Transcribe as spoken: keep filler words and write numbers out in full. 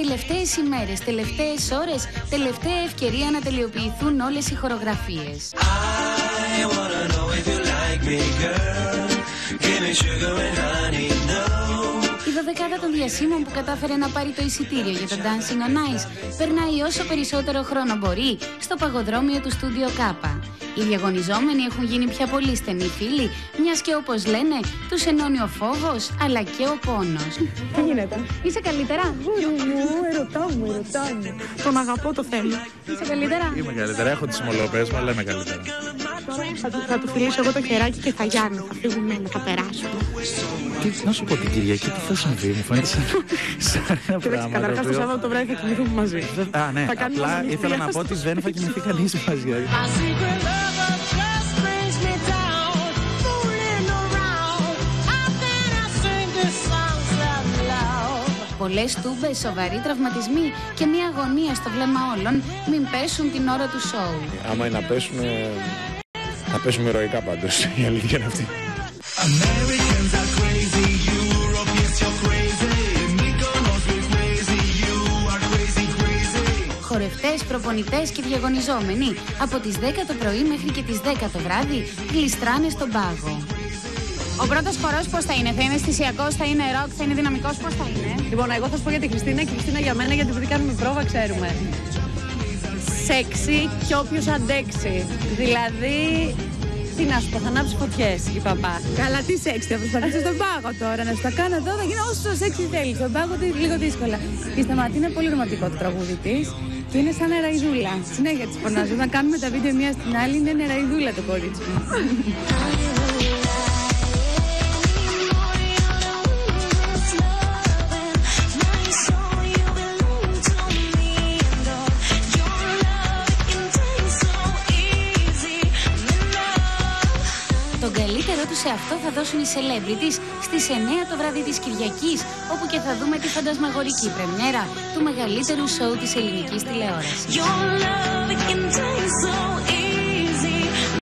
Τελευταίες ημέρες, τελευταίες ώρες, τελευταία ευκαιρία να τελειοποιηθούν όλες οι χορογραφίες. Η δωδεκάδα των διασύμων που κατάφερε να πάρει το εισιτήριο για το Dancing on Ice περνάει όσο περισσότερο χρόνο μπορεί στο παγοδρόμιο του Studio Κάπα. Οι διαγωνιζόμενοι έχουν γίνει πια πολύ στενοί φίλοι, μιας και όπως λένε, τους ενώνει ο φόβος αλλά και ο πόνος. Τι γίνεται? Είσαι καλύτερα? Μου, ερωτά μου, ερωτά μου. Τον αγαπώ το θέμα. Είσαι καλύτερα? Είμαι καλύτερα, έχω τις μολοπές μου, αλλά είμαι καλύτερα. Θα του, θα του φιλήσω εγώ το χεράκι και θα γιάνει, θα φύγουμε, θα περάσουμε. Τι, να σου πω την Κυριακή, τι θα συμβεί, μου φαίνεται σαν, σαν ένα πράγμα. Καταρχάς το Σάββατο το βράδυ θα κοιμηθούμε μαζί. Α, ναι, απλά ήθελα να πω ότι δεν θα κοιμηθεί κανείς μαζί. Πολλές τούμπες, σοβαροί τραυματισμοί και μια αγωνία στο βλέμμα όλων μην πέσουν την ώρα του σοου. Άμα είναι να πέσουμε, θα πέσουμε ηρωικά πάντως, η αλήθεια είναι αυτή. Χορευτές, προπονητές και διαγωνιζόμενοι από τις δέκα το πρωί μέχρι και τις δέκα το βράδυ γλιστράνε στον πάγο. Ο πρώτος χορός πώς θα είναι, θα είναι αισθησιακός, θα είναι ροκ, θα είναι δυναμικός, πώς θα είναι? Λοιπόν, εγώ θα σου πω για τη Χριστίνα και η Χριστίνα για μένα, γιατί επειδή κάνουμε πρόβα, ξέρουμε. Σεξι και όποιος αντέξει. Δηλαδή, τι να σου πω, θα ανάψει φωτιές η παπά. Καλά, τι σεξι, θα προσπαθήσω στον πάγο τώρα. Να σου τα κάνω εδώ, θα γίνω όσο σεξι θέλει. Στον πάγο λίγο δύσκολα. Η Σταματή είναι πολύ ρομαντικό το τραγούδι της και είναι σαν νεραϊδούλα. Συνέχεια της φωνάζω. Όταν κάνουμε τα βίντεο μία στην άλλη, είναι νεραϊδούλα το κορίτσι. Τον καλύτερό τους σε αυτό θα δώσουν οι celebrities στις εννέα το βράδυ της Κυριακής, όπου και θα δούμε τη φαντασμαγορική πρεμιέρα του μεγαλύτερου σοου της ελληνικής τηλεόρασης.